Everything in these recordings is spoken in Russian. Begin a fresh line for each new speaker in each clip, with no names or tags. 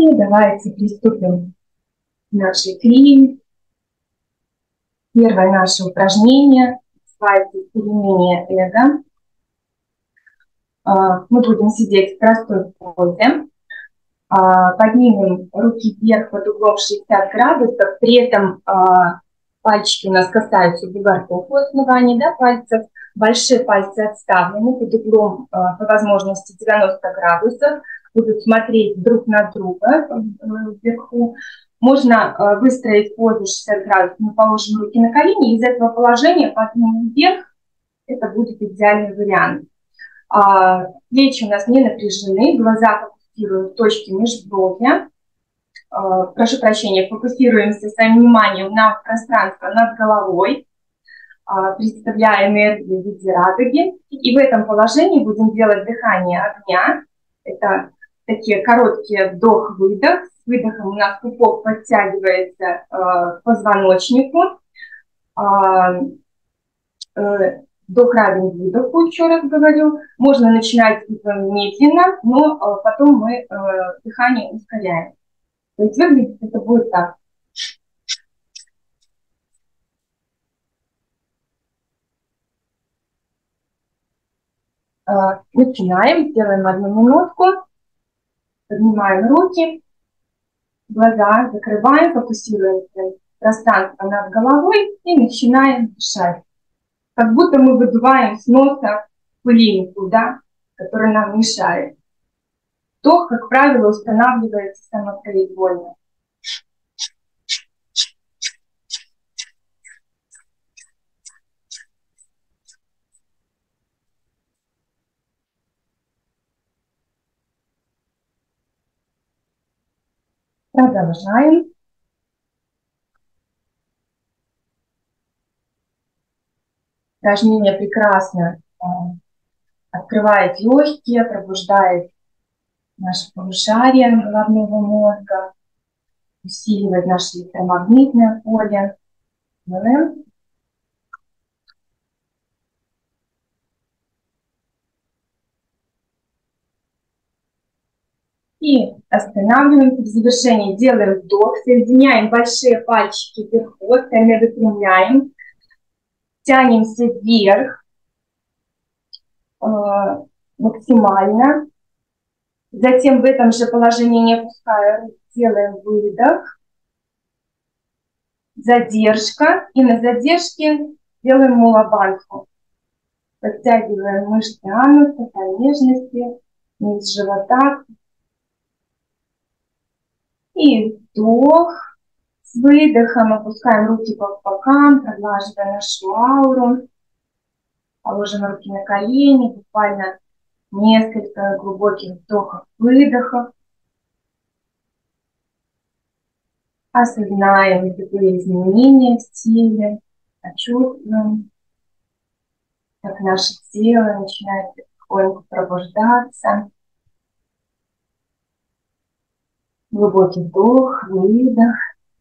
И давайте приступим к нашей крии. Первое наше упражнение называется «Укоренение эго». Мы будем сидеть в простой позе. Поднимем руки вверх под углом 60 градусов. При этом пальчики у нас касаются бугорков у основания, да, пальцев. Большие пальцы отставлены под углом, по возможности, 90 градусов. Будут смотреть друг на друга вверху. Можно выстроить позу 60 градусов. Мы положим руки на колени. Из этого положения поднимем вверх. Это будет идеальный вариант. Плечи у нас не напряжены. Глаза фокусируем в точке межбровья. Прошу прощения, фокусируемся своим вниманием на пространство над головой. Представляя энергию в виде радуги. И в этом положении будем делать дыхание огня. Это такие короткие вдох-выдох. С выдохом у нас пупок подтягивается к позвоночнику. Вдох равен выдоху, еще раз говорю. Можно начинать медленно, но потом мы дыхание ускоряем. То есть выглядит это будет так. Начинаем, делаем 1 минутку. Поднимаем руки, глаза закрываем, фокусируемся пространство над головой и начинаем дышать. Как будто мы выдуваем с носа пылинку, да, которая нам мешает. Вдох, как правило, устанавливается самопроизвольно. Продолжаем. Упражнение прекрасно открывает легкие, пробуждает наше полушарие головного мозга, усиливает наше электромагнитное поле. Делаем. И останавливаемся в завершении. Делаем вдох, соединяем большие пальчики вверху, остальные выпрямляем. Тянемся вверх максимально. Затем в этом же положении, не опуская рук, делаем выдох. Задержка. И на задержке делаем мулабандху. Подтягиваем мышцы ануса, промежности, низ живота. И вдох. С выдохом опускаем руки по бокам, проглаживая нашу ауру. Положим руки на колени, буквально несколько глубоких вдохов-выдохов. Осознаем любые изменения в теле, почувствуем, как наше тело начинает потихоньку пробуждаться. Глубокий вдох, выдох.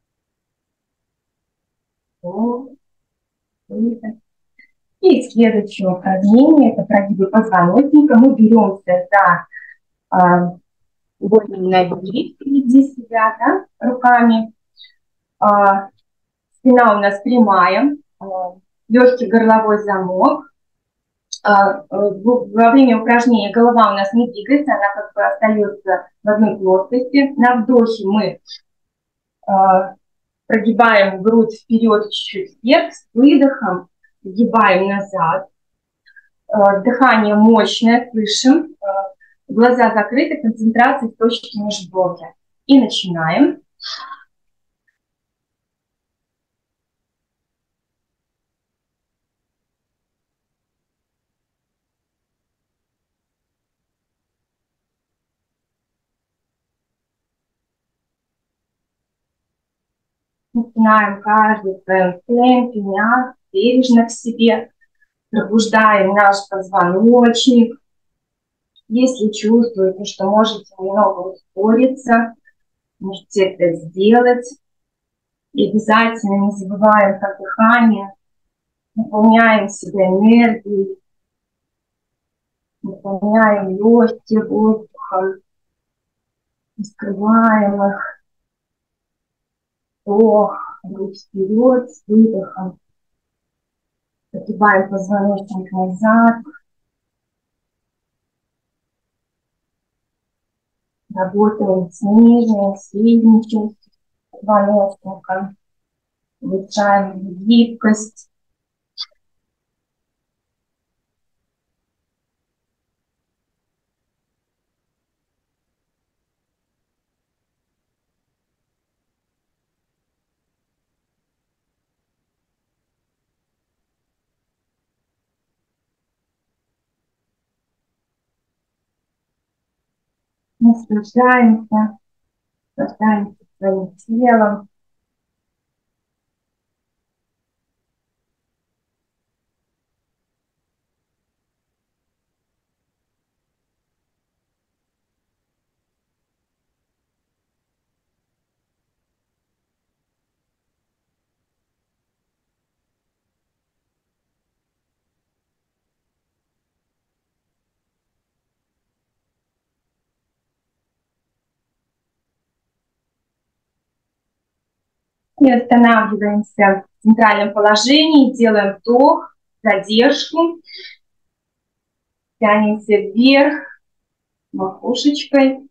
Вдох, выдох. И следующее упражнение – это прогибы позвоночника. Мы беремся за голень ноги впереди себя, да, руками. Спина у нас прямая, легкий горловой замок. Во время упражнения голова у нас не двигается, она как бы остается в одной плоскости. На вдохе мы прогибаем грудь вперед, чуть-чуть вверх, с выдохом сгибаем назад. Дыхание мощное, слышим. Глаза закрыты, концентрация в точке межбровья. И начинаем. Начинаем каждый в своем темпе, мягко, бережно к себе. Пробуждаем наш позвоночник. Если чувствуете, что можете немного ускориться, можете это сделать. И обязательно не забываем про дыхание. Наполняем себя энергией. Наполняем легкие воздухом. Раскрываем их. Вдох, грудь вперед, с выдохом. Загибаем позвоночник назад. Работаем с нижней, средней частью позвоночника. Улучшаем гибкость. Наслаждаемся своим телом. И останавливаемся в центральном положении, делаем вдох, задержку, тянемся вверх макушечкой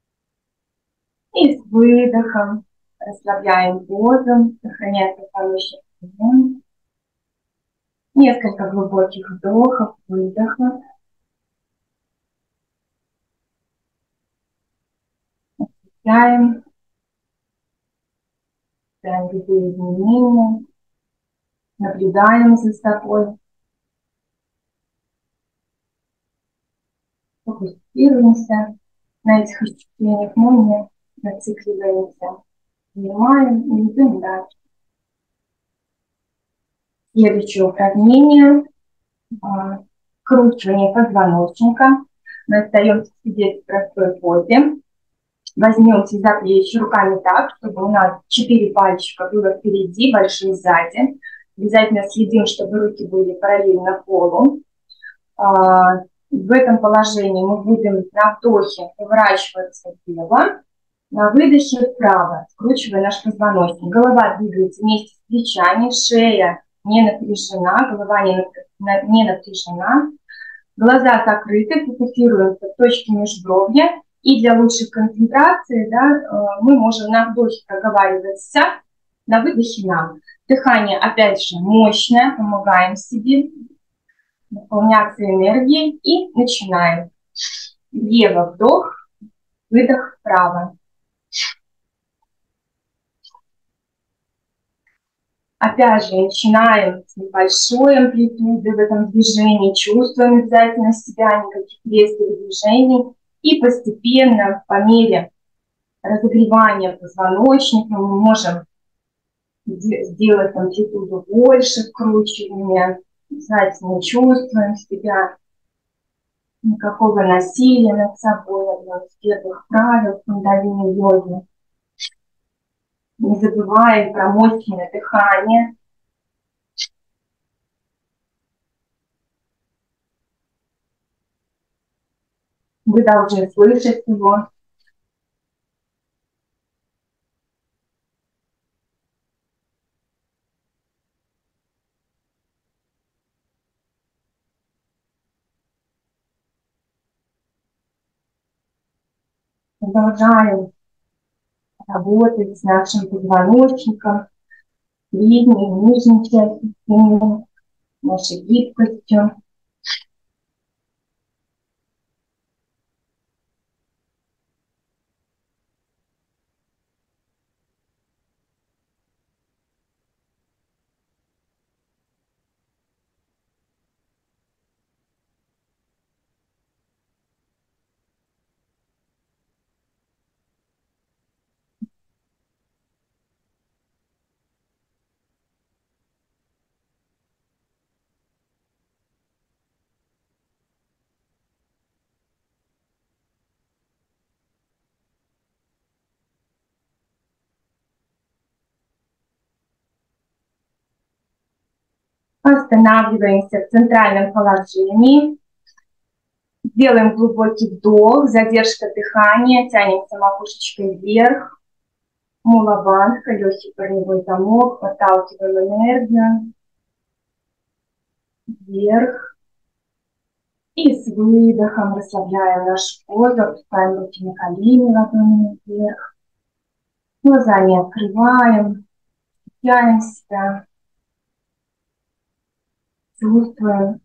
и с выдохом расслабляем воздух, сохраняя хороший объем. Несколько глубоких вдохов, выдохов. Ощущаем любые изменения, наблюдаем за собой, фокусируемся на этих ощущениях, но не зацикливаемся. Снимаем и идем дальше. Следующее упражнение – кручивание позвоночника. Мы остаемся сидеть в простой позе. Возьмемся за плечи руками так, чтобы у нас 4 пальчика было впереди, большие сзади. Обязательно следим, чтобы руки были параллельно полу. В этом положении мы будем на вдохе поворачиваться влево, на выдохе вправо, скручивая наш позвоночник. Голова двигается вместе с плечами, шея не напряжена, голова не напряжена. Глаза закрыты, фокусируемся в точке межбровья. И для лучшей концентрации мы можем на вдохе проговаривать «ся», на выдохе «нам». Дыхание, опять же, мощное, помогаем себе наполняться энергией и начинаем. Влево вдох, выдох вправо. Опять же, начинаем с небольшой амплитуды в этом движении, чувствуем обязательно себя, никаких резких движений. И постепенно, по мере разогревания позвоночника, мы можем сделать амплитуду больше, вкручивания. Обязательно чувствуем себя. Никакого насилия над собой, одно из первых правил кундалини йоги. Не забываем про мощное дыхание. Вы должны слышать его. Продолжаем работать с нашим позвоночником, средней и нижней частью спины, нашей гибкостью. Останавливаемся в центральном положении. Делаем глубокий вдох, задержка дыхания, тянемся макушечкой вверх. Мула-бандха, легкий корневой замок, подталкиваем энергию вверх. И с выдохом расслабляем нашу позу, опускаем руки на колени, ладонями вверх. Глаза не открываем, тянемся, чувствуем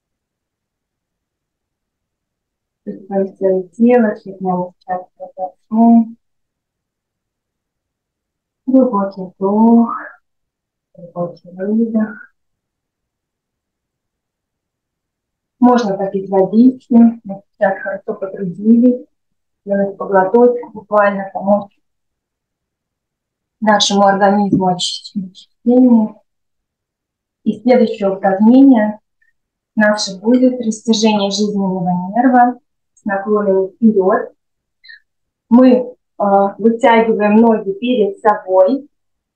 все тело, щекотание сейчас. Глубокий вдох, глубокий выдох. Можно попить водички, мы сейчас хорошо потрудились, сделать поглоточек, буквально помочь нашему организму очищению. И следующее упражнение наше будет растяжение жизненного нерва с наклоном вперед. Мы вытягиваем ноги перед собой.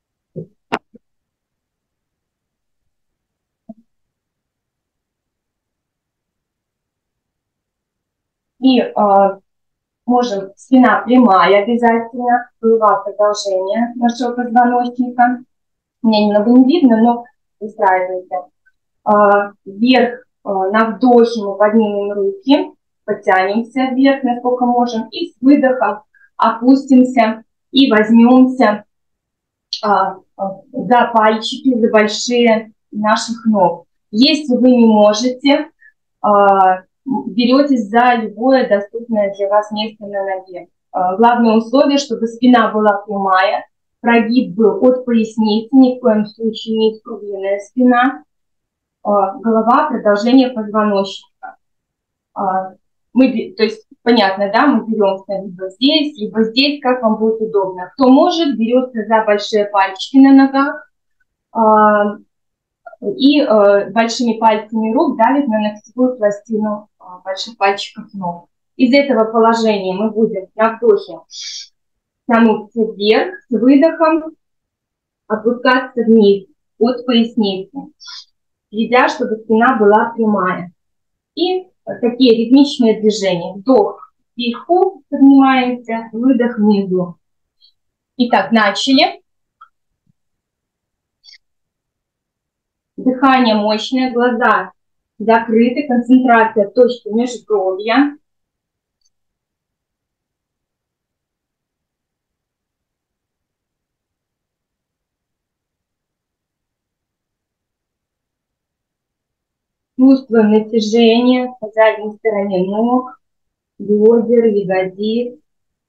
И можем, спина прямая обязательно, голова продолжение нашего позвоночника. Меня немного не видно, но устраивайте. Вверх на вдохе мы поднимем руки, подтянемся вверх, насколько можем, и с выдохом опустимся и возьмемся за пальчики, за большие наших ног. Если вы не можете, беретесь за любое доступное для вас место на ноге. Главное условие, чтобы спина была прямая, прогиб был от поясницы, ни в коем случае не скругленная спина, голова, продолжение позвоночника. То есть, понятно, да, мы беремся либо здесь, как вам будет удобно. Кто может, берется за большие пальчики на ногах и большими пальцами рук давит на ногтевую пластину больших пальчиков ног. Из этого положения мы будем на вдохе тянуться вверх, с выдохом опускаться вниз от поясницы, следя, чтобы спина была прямая. И такие ритмичные движения. Вдох вверху, поднимаемся, выдох внизу. Итак, начали. Дыхание мощное, глаза закрыты, концентрация точки межбровья. Чувствуем натяжение по задней стороне ног, бедер, ягодиц.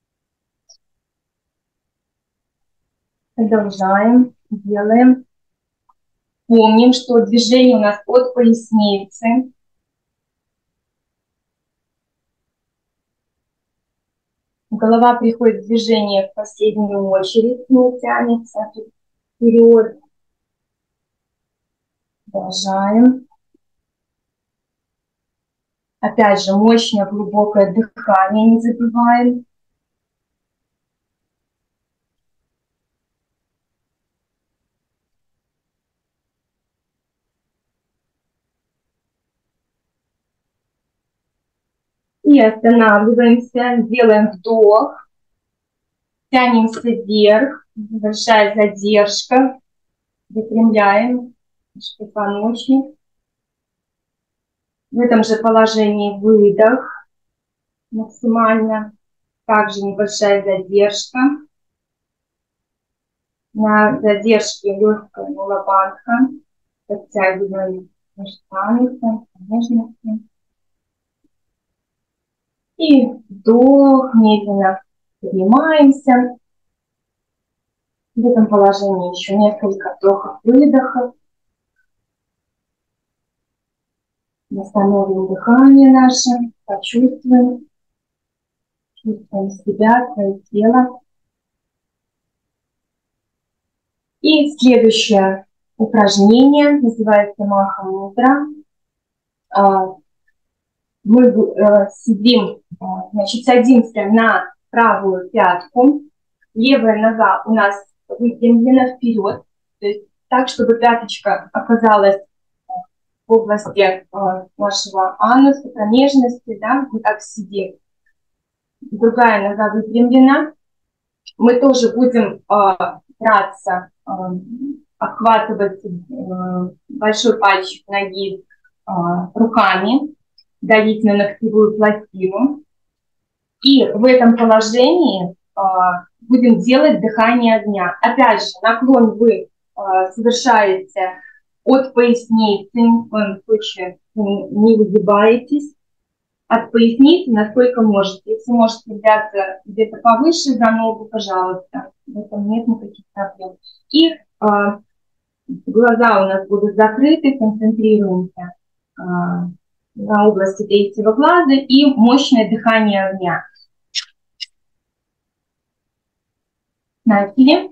Продолжаем, делаем. Помним, что движение у нас от поясницы. Голова приходит в движение в последнюю очередь, не тянется вперед. Продолжаем. Опять же, мощное глубокое дыхание, не забываем. И останавливаемся, делаем вдох, тянемся вверх, большая задержка, выпрямляем позвоночник. В этом же положении выдох максимально, также небольшая задержка. На задержке легкая мула-бандха, подтягиваем мышцами, нежности. И вдох, медленно поднимаемся. В этом положении еще несколько вдохов-выдохов. Восстановим дыхание наше, почувствуем, чувствуем себя, свое тело. И следующее упражнение называется Маха-мудра. Мы сидим, значит, садимся на правую пятку, левая нога у нас выпрямлена вперед, то есть так, чтобы пяточка оказалась в области нашего ануса, промежности, да, мы так сидим. Другая нога выпрямлена. Мы тоже будем браться, обхватывать большой пальчик ноги руками, давить на ногтевую пластину. И в этом положении будем делать дыхание огня. Опять же, наклон вы совершаете от поясницы, ни в коем случае не выгибаетесь. От поясницы, насколько можете. Если можете взяться где-то повыше за ногу, пожалуйста. В этом нет никаких проблем. И глаза у нас будут закрыты, концентрируемся на области третьего глаза и мощное дыхание огня. Начали.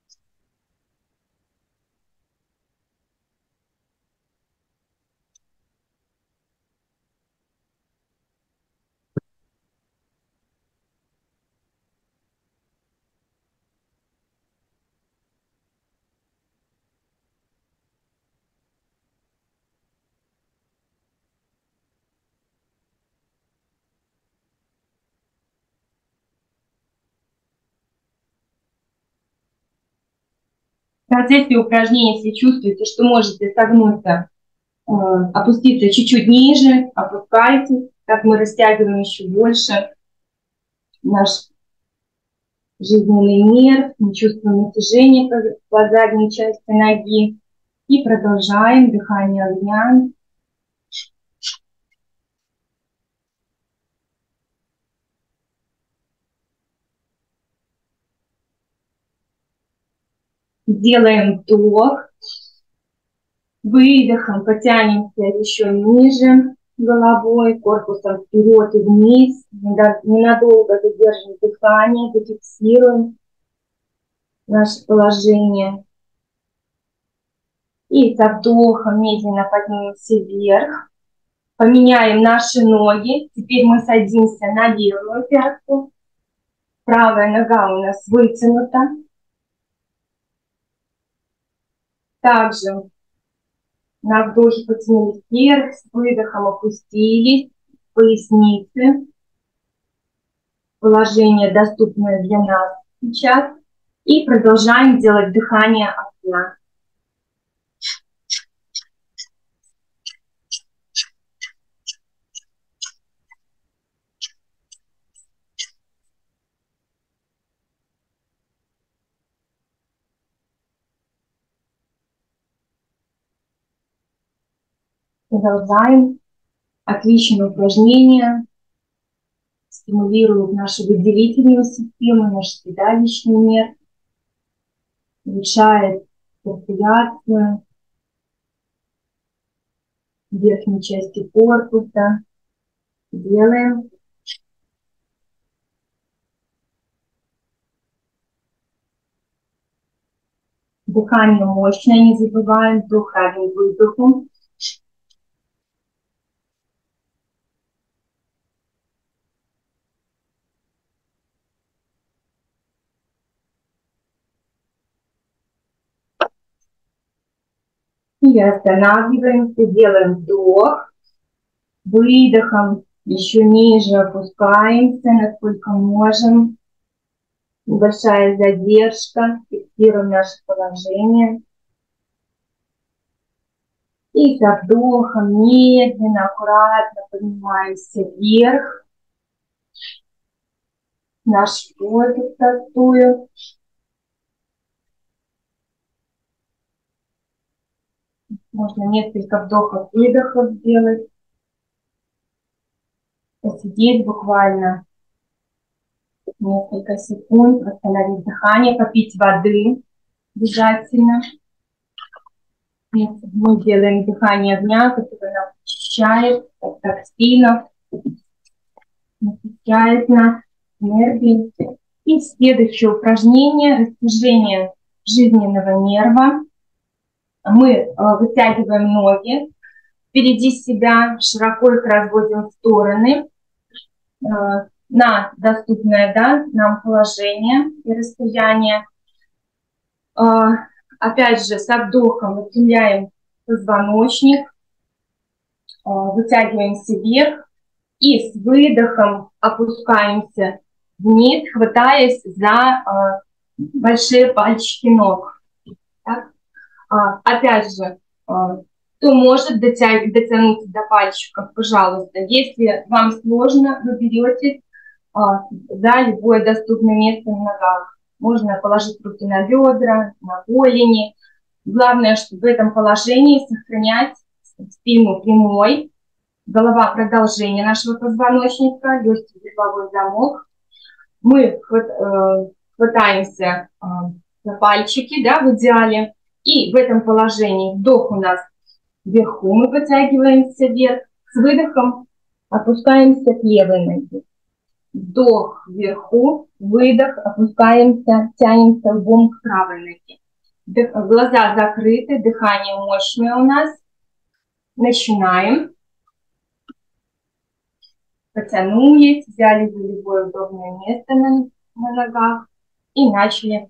В процессе упражнения, если чувствуете, что можете согнуться, опуститься чуть-чуть ниже, опускайтесь, так мы растягиваем еще больше наш жизненный нерв, мы чувствуем натяжение по задней части ноги и продолжаем дыхание огня. Делаем вдох, выдохом потянемся еще ниже головой, корпусом вперед и вниз, ненадолго задержим дыхание, зафиксируем наше положение. И со вдохом медленно поднимемся вверх, поменяем наши ноги, теперь мы садимся на левую пятку, правая нога у нас вытянута. Также на вдохе потянулись вверх, с выдохом опустились, поясницы. Положение, доступное для нас сейчас. И продолжаем делать дыхание огня. Продолжаем. Отличное упражнение. Стимулирует нашу выделительную систему, наш седалищный нерв. Улучшает циркуляцию верхней части корпуса. Делаем. Дыхание мощное, не забываем. Вдох равен выдоху. И останавливаемся, делаем вдох, выдохом еще ниже опускаемся, насколько можем. Небольшая задержка, фиксируем наше положение. И со вдохом медленно, аккуратно поднимаемся вверх. Наш воздух простую. Можно несколько вдохов-выдохов сделать. Посидеть буквально несколько секунд, восстановить дыхание, попить воды обязательно. Мы делаем дыхание огня, которое нас очищает от токсинов, насыщает нас энергией. И следующее упражнение – растяжение жизненного нерва. Мы вытягиваем ноги впереди себя, широко их разводим в стороны на доступное, да, нам положение и расстояние. Опять же, со вдохом выпрямляем позвоночник, вытягиваемся вверх и с выдохом опускаемся вниз, хватаясь за большие пальчики ног. Так? Опять же, кто может дотянуться до пальчиков, пожалуйста. Если вам сложно, вы берете за любое доступное место на ногах. Можно положить руки на бедра, на голени. Главное, чтобы в этом положении сохранять спину прямой, голова продолжение нашего позвоночника, легкий горловой замок. Мы хватаемся за пальчики, да, в идеале. И в этом положении вдох у нас вверху, мы вытягиваемся вверх, с выдохом опускаемся к левой ноге. Вдох вверху, выдох, опускаемся, тянемся лбом к правой ноге. Глаза закрыты, дыхание мощное у нас. Начинаем. Потянулись, взяли за любое удобное место на ногах и начали.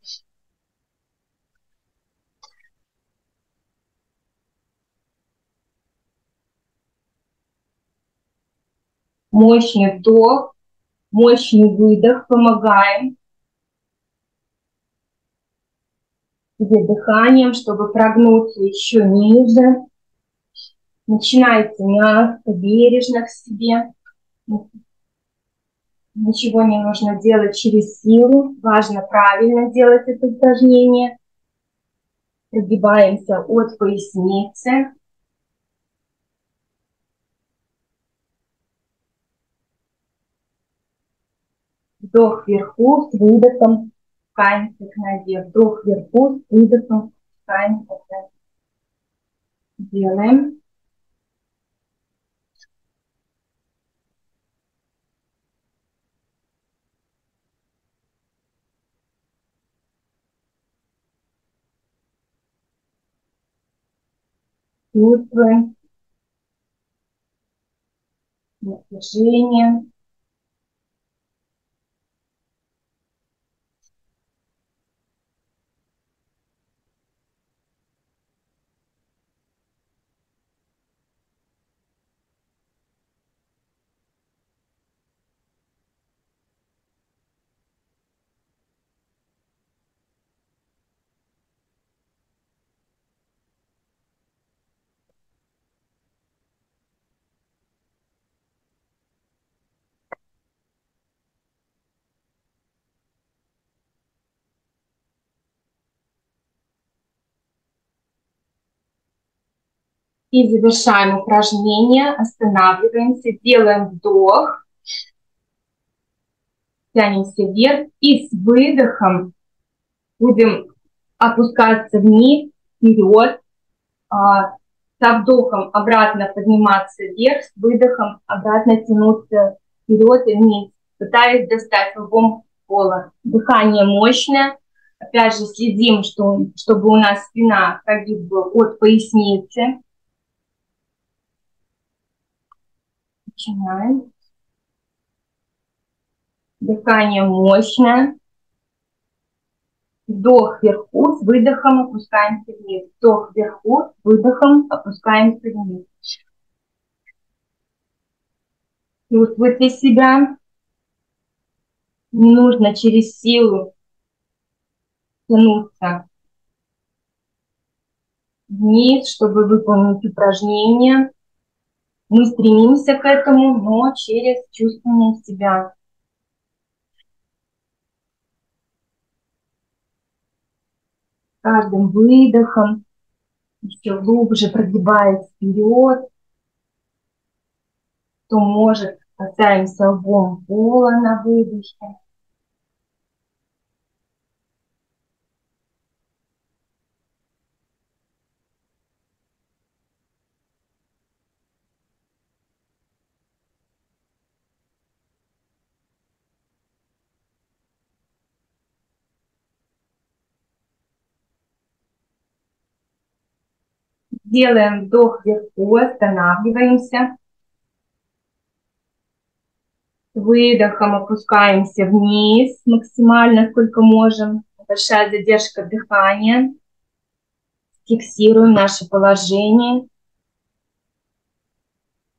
Мощный вдох, мощный выдох, помогаем себе дыханием, чтобы прогнуться еще ниже. Начинайте мягко, бережно к себе. Ничего не нужно делать через силу. Важно правильно делать это упражнение. Прогибаемся от поясницы. Вдох вверху, с выдохом опускаемся к ноге. Вдох вверху, с выдохом опускаемся к ноге. Делаем. Чувствуем напряжение. И завершаем упражнение. Останавливаемся, делаем вдох. Тянемся вверх и с выдохом будем опускаться вниз, вперед. Со вдохом обратно подниматься вверх, с выдохом обратно тянуться вперед и вниз, пытаясь достать лбом пола. Дыхание мощное. Опять же следим, чтобы у нас спина прогиб был от поясницы. Начинаем. Дыхание мощное. Вдох вверху, с выдохом опускаемся вниз. Вдох вверху, с выдохом опускаемся вниз. Чувствуйте себя. Не нужно через силу тянуться вниз, чтобы выполнить упражнение. Мы стремимся к этому, но через чувствование себя. Каждым выдохом еще глубже прогибаясь вперед. Кто может, касаемся лбом пола на выдохе. Делаем вдох вверху, останавливаемся. Выдохом опускаемся вниз максимально, сколько можем. Большая задержка дыхания. Фиксируем наше положение.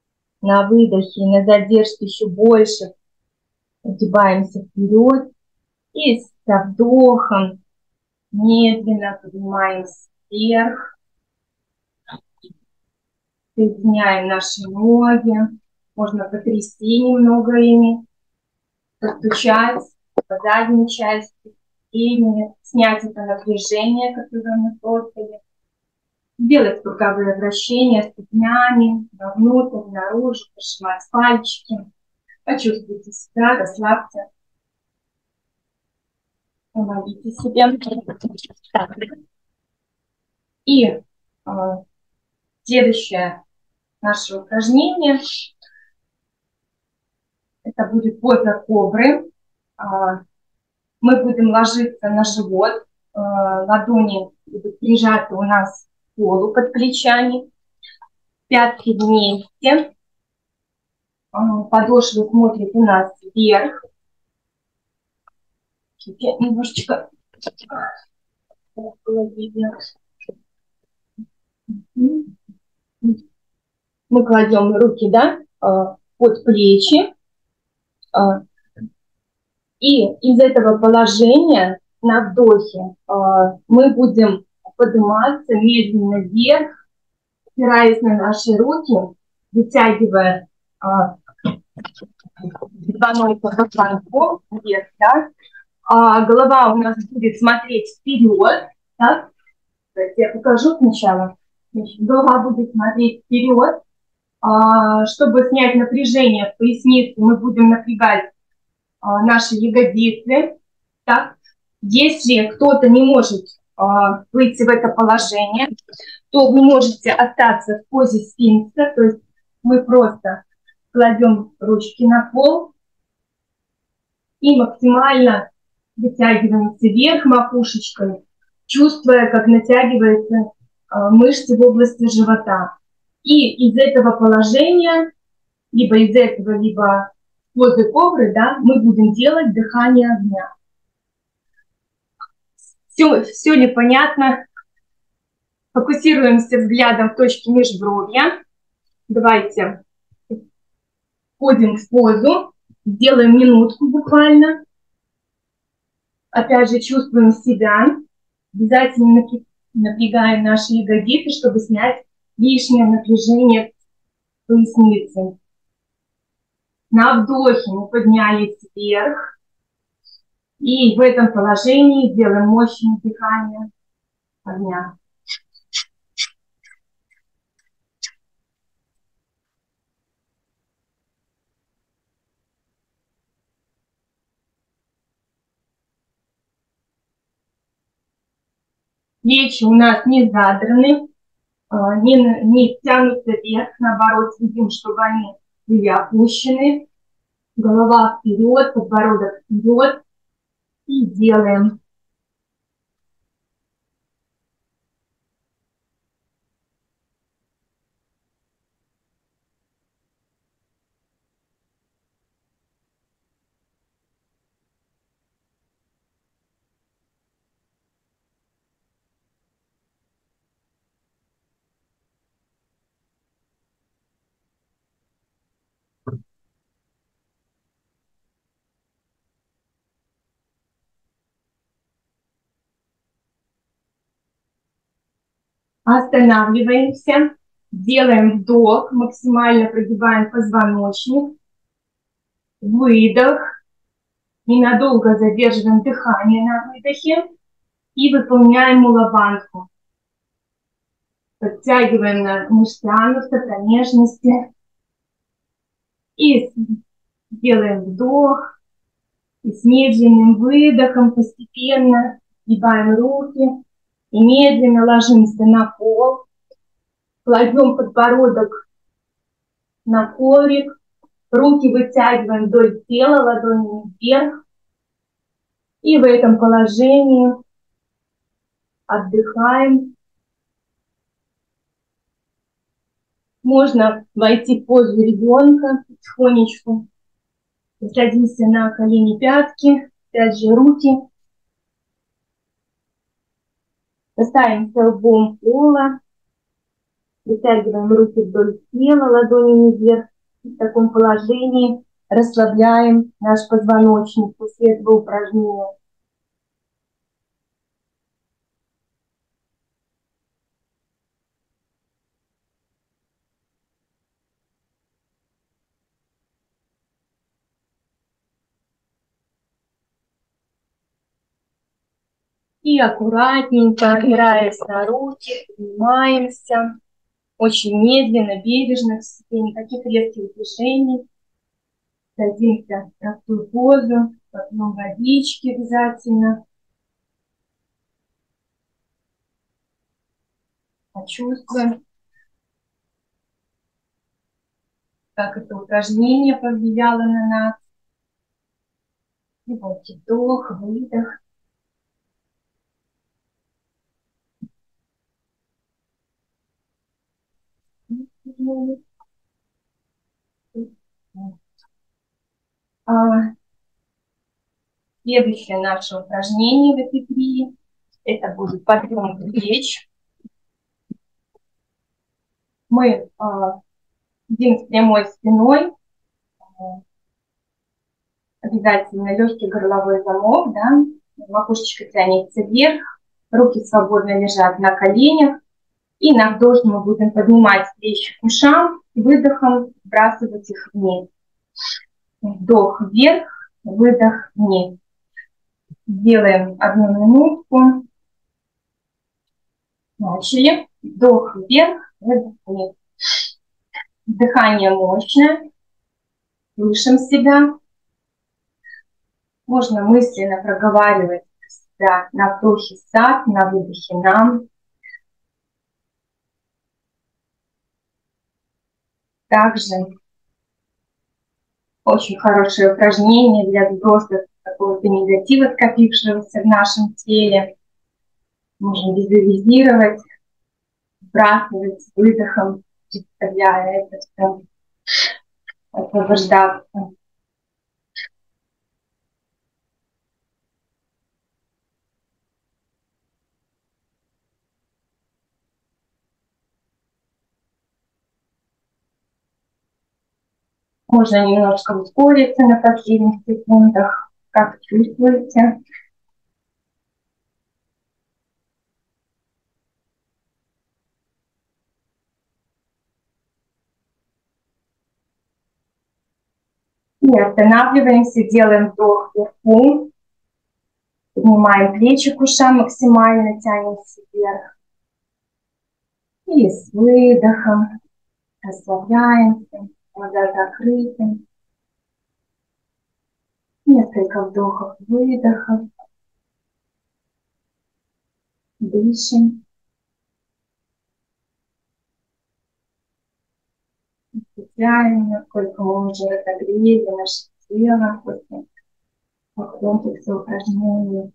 На выдохе, на задержке еще больше прогибаемся вперед. И со вдохом медленно поднимаемся вверх. Соединяем наши ноги. Можно потрясти немного ими, постучать по задней части, ими, снять это напряжение, которое мы создали. Сделать круговые вращения ступнями, вовнутрь, наружу, пожимать пальчики. Почувствуйте себя, расслабьте. Помогите себе. Так. И следующее наше упражнение. Это будет поза кобры. Мы будем ложиться на живот. Ладони будут прижаты у нас к полу под плечами. Пятки вместе. Подошвы смотрят у нас вверх. Немножечко было видно. Мы кладем руки, да, под плечи. И из этого положения на вдохе мы будем подниматься медленно вверх, опираясь на наши руки, вытягивая двойной пол вверх, да? Голова у нас будет смотреть вперед, да? Я покажу сначала. Значит, голова будет смотреть вперед. Чтобы снять напряжение в пояснице, мы будем напрягать наши ягодицы. Так? Если кто-то не может выйти в это положение, то вы можете остаться в позе сфинкса, то есть мы просто кладем ручки на пол и максимально вытягиваемся вверх макушечкой, чувствуя, как натягиваются мышцы в области живота. И из этого положения, либо из этого, либо позы кобры, да, мы будем делать дыхание огня. Все ли понятно? Фокусируемся взглядом в точке межбровья. Давайте входим в позу, сделаем минутку буквально. Опять же чувствуем себя. Обязательно напрягаем наши ягодицы, чтобы снять лишнее напряжение в пояснице. На вдохе мы поднялись вверх. И в этом положении делаем мощное дыхание огня. Плечи у нас не задраны, не тянутся вверх, наоборот, видим, чтобы они были опущены. Голова вперед, подбородок вперед. И делаем. Останавливаемся, делаем вдох, максимально прогибаем позвоночник, выдох, ненадолго задерживаем дыхание на выдохе и выполняем улабанку. Подтягиваем на мышцы ануса, промежности и делаем вдох, и с медленным выдохом постепенно сгибаем руки. И медленно ложимся на пол, кладем подбородок на коврик, руки вытягиваем вдоль тела, ладонями вверх. И в этом положении отдыхаем. Можно войти в позу ребенка потихонечку. Садимся на колени, пятки, опять же руки. Касаемся лбом пола. Вытягиваем руки вдоль тела, ладонями вверх. В таком положении расслабляем наш позвоночник после этого упражнения. И аккуратненько, опираясь на руки, поднимаемся. Очень медленно, бережно к себе, никаких резких движений. Садимся в простую позу, попьем водички обязательно. Почувствуем, как это упражнение повлияло на нас. Глубокий вдох, выдох. Следующее наше упражнение в этой трии – это будет подъем плеч. Мы сидим с прямой спиной, обязательно легкий горловой замок, да? Макушечка тянется вверх, руки свободно лежат на коленях. И на вдох мы будем поднимать плечи к ушам, выдохом сбрасывать их вниз. Вдох вверх, выдох вниз. Сделаем 1 минутку. Начали. Вдох вверх, выдох вниз. Дыхание мощное. Слышим себя. Можно мысленно проговаривать себя на вдохе сад, на выдохе нам. Также очень хорошее упражнение для сброса какого-то негатива, скопившегося в нашем теле. Можно визуализировать, сбрасывать с выдохом, представляя это все, освобождаться. Можно немножко ускориться на последних секундах, как чувствуете. И останавливаемся, делаем вдох вверху, поднимаем плечи к ушам, максимально тянемся вверх. И с выдохом расслабляемся, глаза закрыты. Несколько вдохов, выдохов. Дышим. Изучаем, насколько мы уже разогрели наше тело после комплекса упражнений.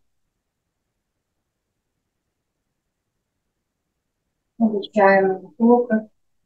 Изучаем фокус.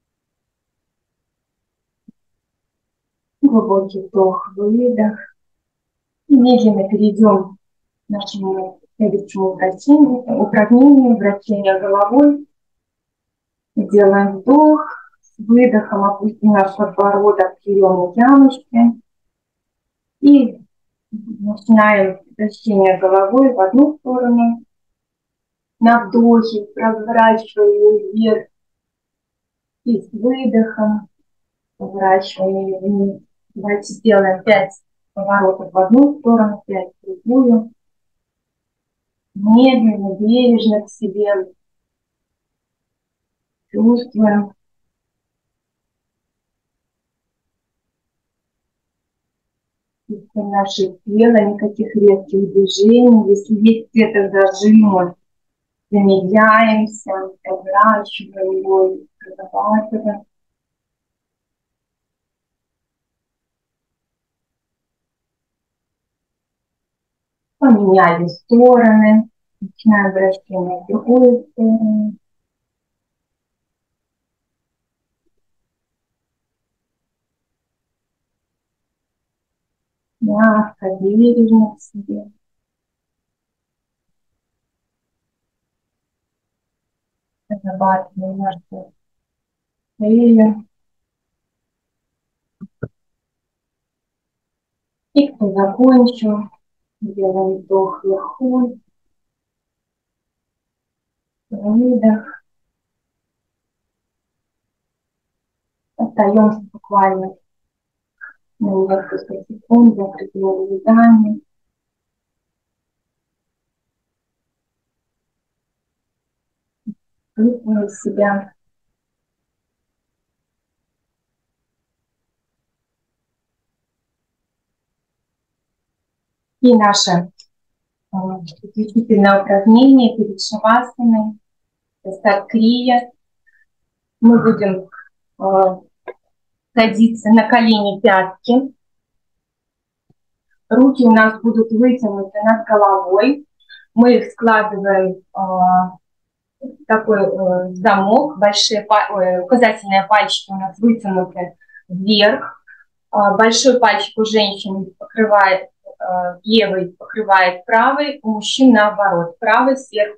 Глубокий вдох, выдох. И медленно перейдем к нашему следующему упражнению, вращение головой. Делаем вдох, с выдохом опустим наш подбородок к зеленой ямочке. И начинаем вращение головой в одну сторону. На вдохе разворачиваем ее вверх. И с выдохом поворачиваем ее вниз. Давайте сделаем 5 поворотов в одну сторону, 5 в другую. Медленно, бережно к себе. Чувствуем. Чувствуем наше тело, никаких резких движений. Если есть где-то зажимы, замедляемся, поворачиваем его, разрабатываем. Поменяли стороны. Начинаем вращение в другую сторону. Мягко, бережно к себе. Разрабатываем нашу шею. И кто закончил, делаем вдох вверху, выдох. Остаемся буквально на несколько секунд для определенного дыхания. Чувствуем себя. И наше заключительное упражнение перед шавасаной. Это крия. Мы будем садиться на колени, пятки. Руки у нас будут вытянуты над головой. Мы их складываем в такой замок. Указательные пальчики у нас вытянуты вверх. Большой пальчик у женщин покрывает левый, покрывает правый, у мужчин наоборот. Правый сверху.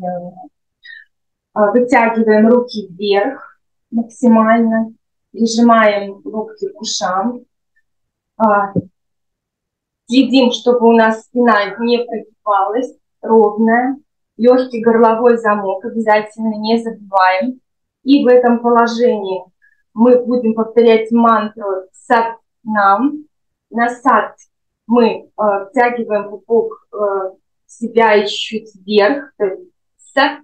Вытягиваем руки вверх максимально. Прижимаем локти к ушам. Следим, чтобы у нас спина не прогибалась, ровная. Легкий горловой замок обязательно не забываем. И в этом положении мы будем повторять мантру «Сат нам». На «Сат» мы втягиваем пупок себя и чуть вверх. То есть «Сат».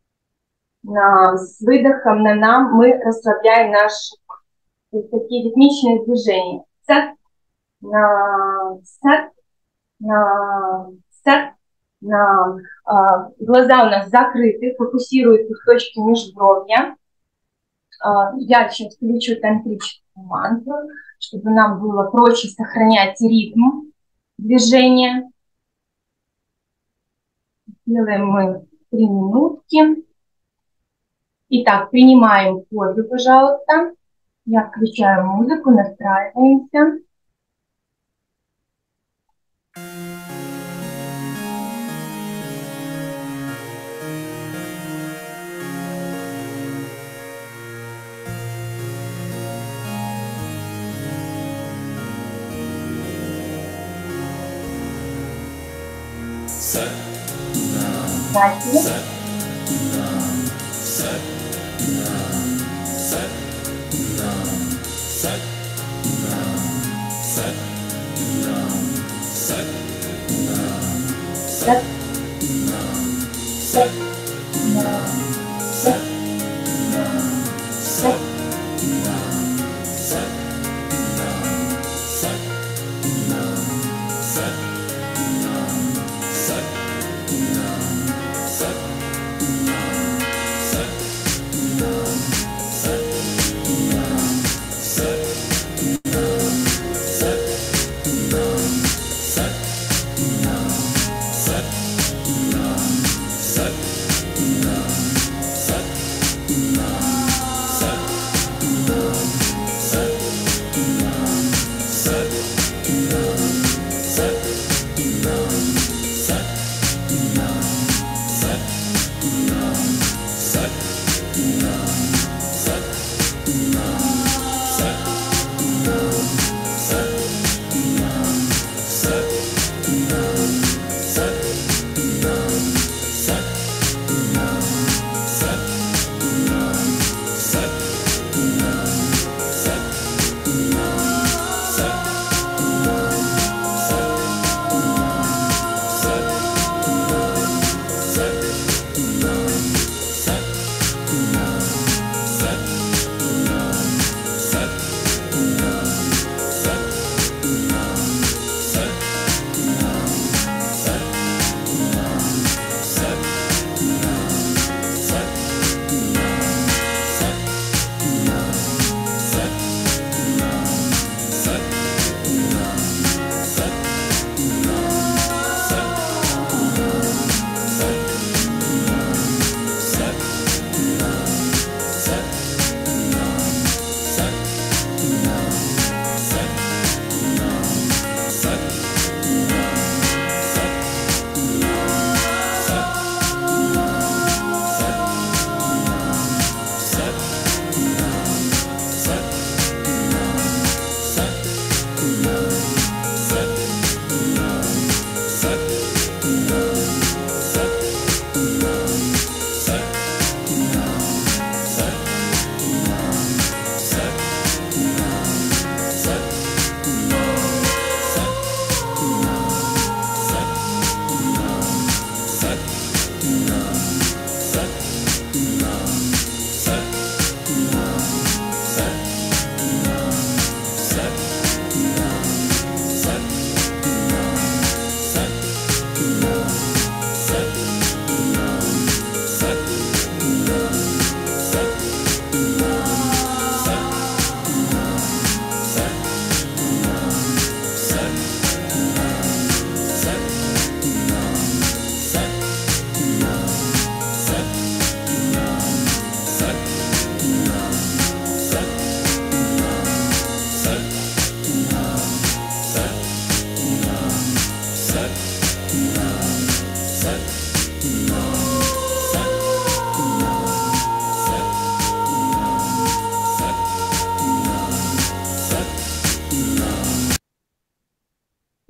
С выдохом на «нам» мы расслабляем наши такие ритмичные движения. «Сат». На сад, на сад, на глаза у нас закрыты, фокусируются в точке межбровья. Я сейчас включу тантрическую мантру, чтобы нам было проще сохранять ритм движения. Делаем мы 3 минутки. Итак, принимаем позу, пожалуйста. Я включаю музыку, настраиваемся. Дальше.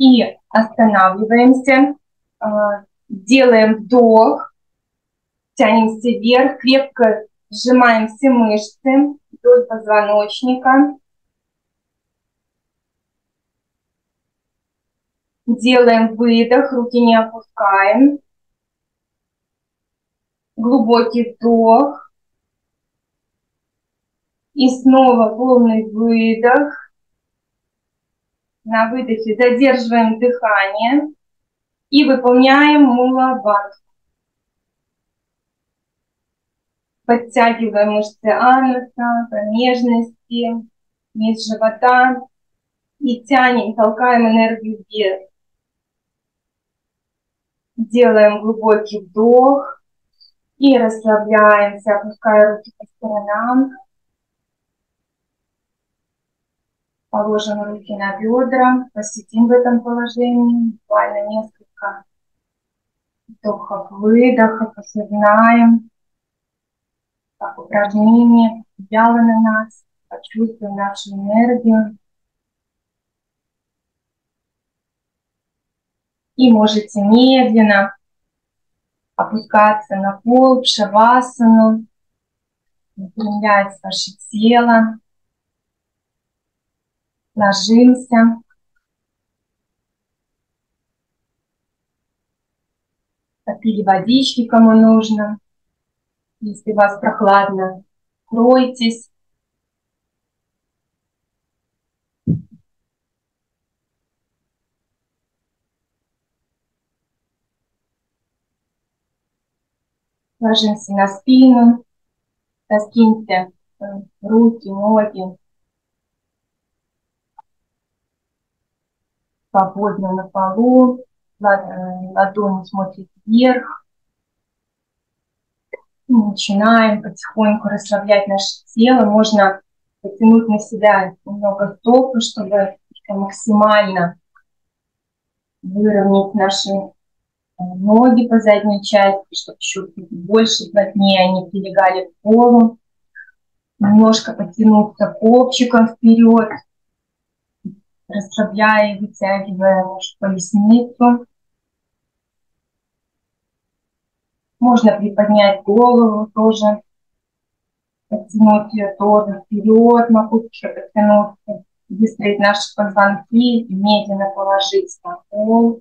И останавливаемся, делаем вдох, тянемся вверх, крепко сжимаем все мышцы вдоль позвоночника. Делаем выдох, руки не опускаем. Глубокий вдох. И снова полный выдох. На выдохе задерживаем дыхание и выполняем мула-бандху. Подтягиваем мышцы ануса, промежности, низ живота и тянем, толкаем энергию вверх. Делаем глубокий вдох и расслабляемся, опуская руки по сторонам. Положим руки на бедра, посидим в этом положении, буквально несколько вдохов, выдохов, осознаем, как упражнение влияло на нас, почувствуем нашу энергию. И можете медленно опускаться на пол, в шавасану, выпрямлять ваше тело. Ложимся. Попили водички, кому нужно. Если у вас прохладно, кройтесь. Ложимся на спину. Раскиньте руки, ноги свободно на полу. Ладони смотрят вверх. И начинаем потихоньку расслаблять наше тело. Можно потянуть на себя немного стопы, чтобы максимально выровнять наши ноги по задней части, чтобы чуть больше, плотнее они прилегали к полу. Немножко потянуться копчиком вперед, расслабляя и вытягивая нашу поясницу. Можно приподнять голову тоже, подтянуть ее тоже вперед, макушка потянуться, выстроить наши позвонки и медленно положить на пол.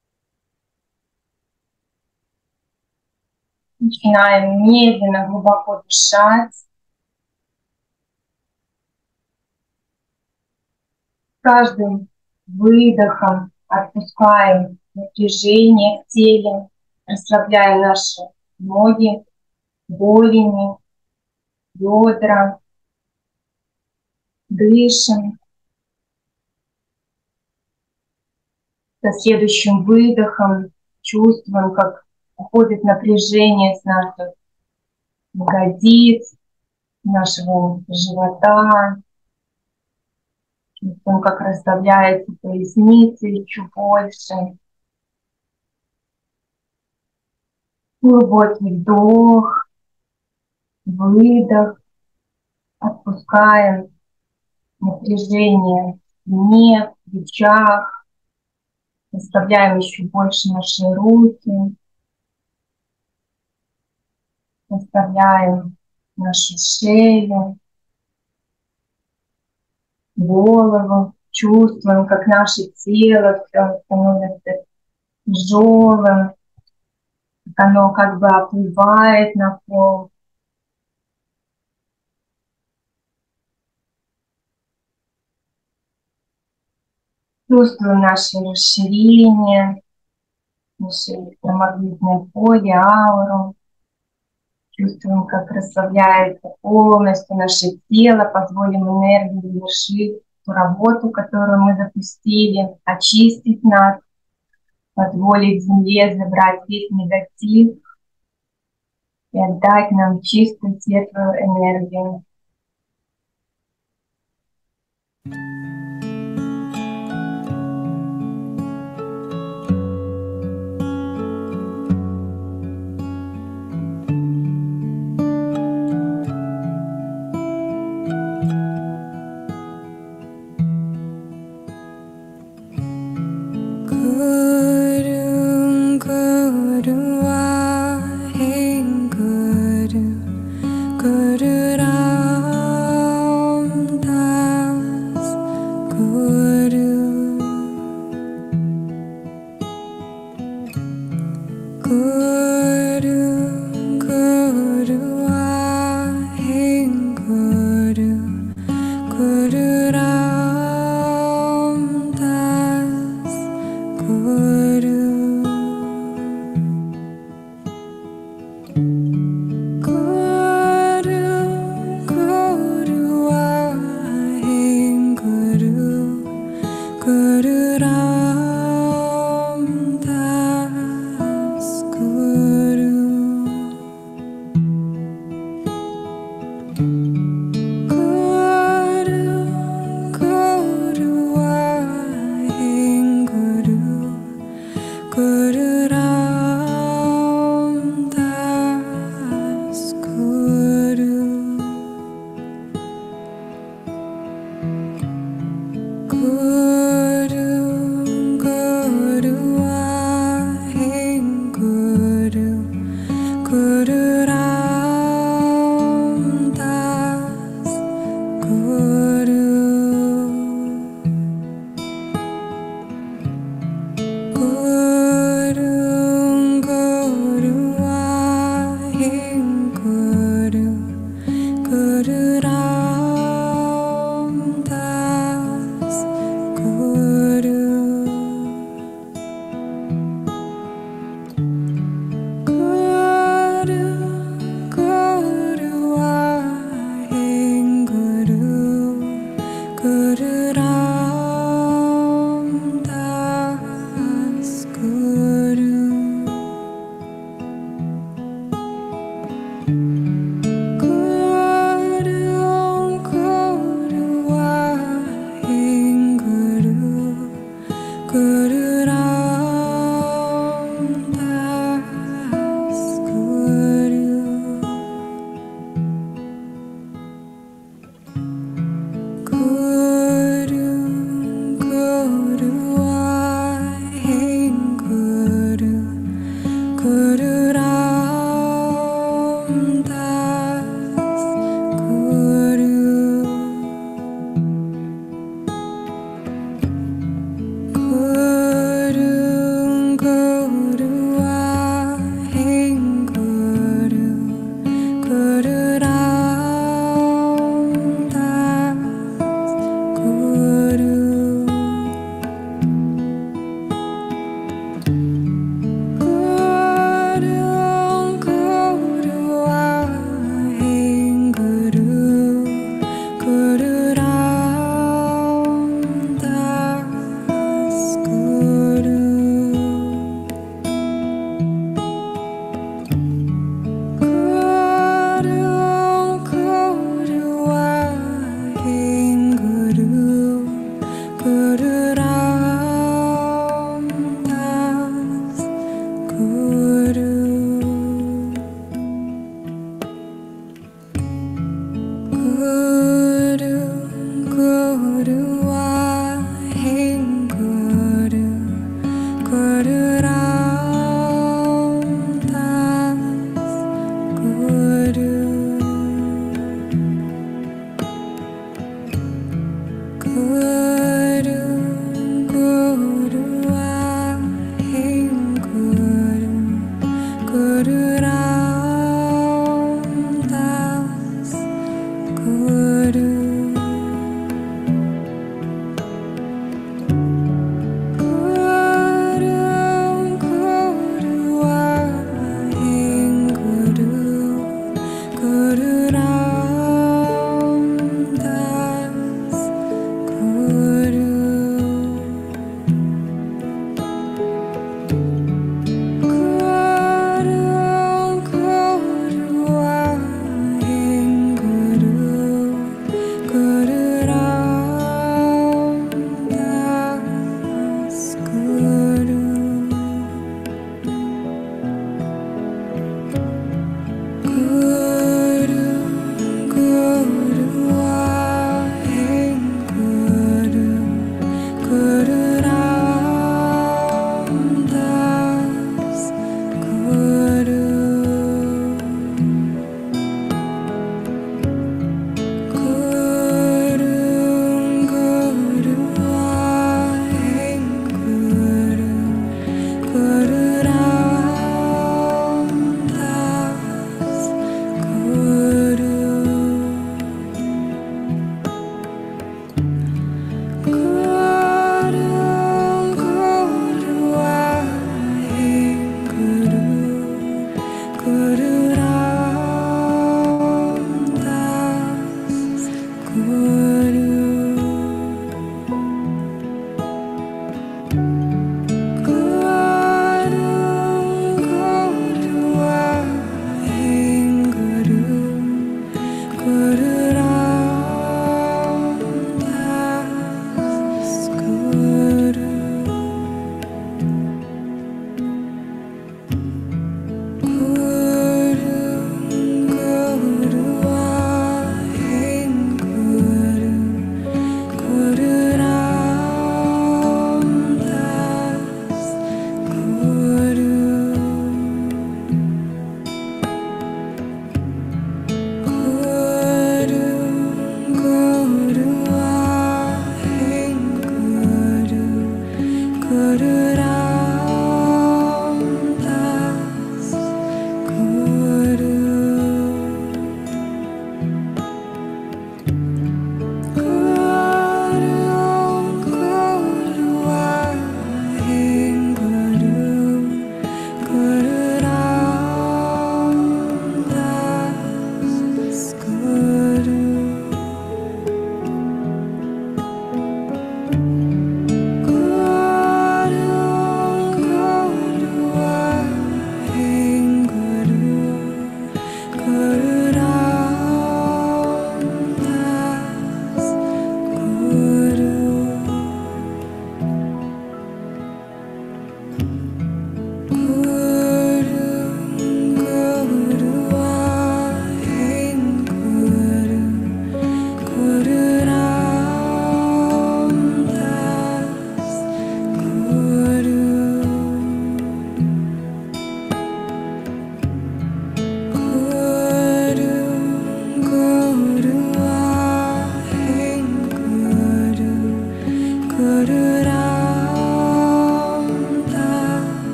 Начинаем медленно, глубоко дышать. Каждым выдохом отпускаем напряжение в теле, расслабляем наши ноги, голени, бедра. Дышим. Со следующим выдохом чувствуем, как уходит напряжение с наших ягодиц, нашего живота. Чувствуем, как расслабляется поясница еще больше. Глубокий вдох, выдох. Отпускаем напряжение в спине, в плечах. Расслабляем еще больше наши руки. Расслабляем нашу шею, голову. Чувствуем, как наше тело все становится тяжелым, как оно как бы оплывает на пол. Чувствуем наше расширение, наше электромагнитное поле, ауру. Чувствуем, как расслабляется полностью наше тело, позволим энергии завершить ту работу, которую мы запустили, очистить нас, позволить Земле забрать весь негатив и отдать нам чистую, светлую энергию.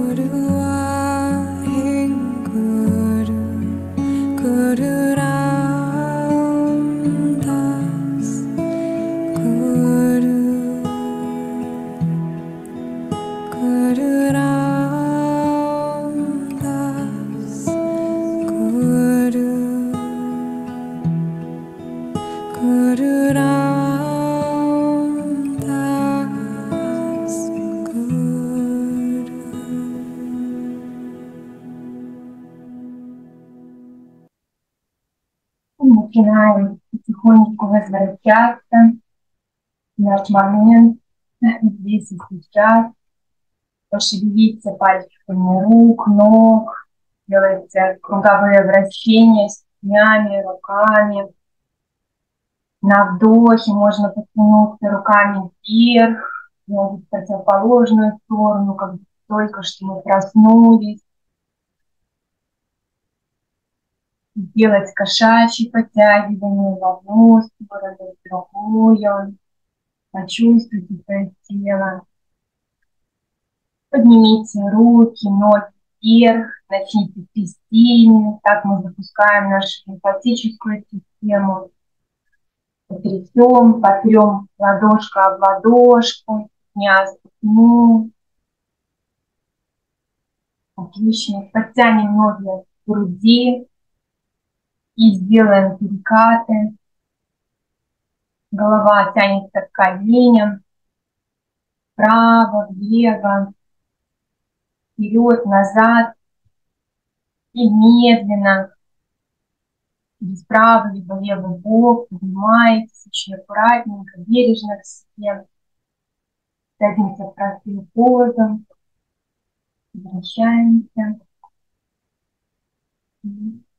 Начинаем потихонечку возвращаться в наш момент, здесь и сейчас. Пошевелиться пальчиками рук, ног, делайте круговые вращения ступнями, руками. На вдохе можно потянуться руками вверх, ноги в противоположную сторону, как только что мы проснулись. Сделать кошачьи подтягивания в одну сторону, в другую. Почувствуйте свое тело. Поднимите руки, ноги вверх, начните трясти ими. Так мы запускаем нашу лимфатическую систему. Потрясем, потрем ладошка об ладошку, ступня о ступню. Отлично. Подтянем ноги к груди и сделаем перекаты. Голова тянется к коленям. Вправо, влево, вперед, назад. И медленно, без правого либо левый бок, поднимаетесь очень аккуратненько, бережно к себе. Садимся в простую позу. Возвращаемся.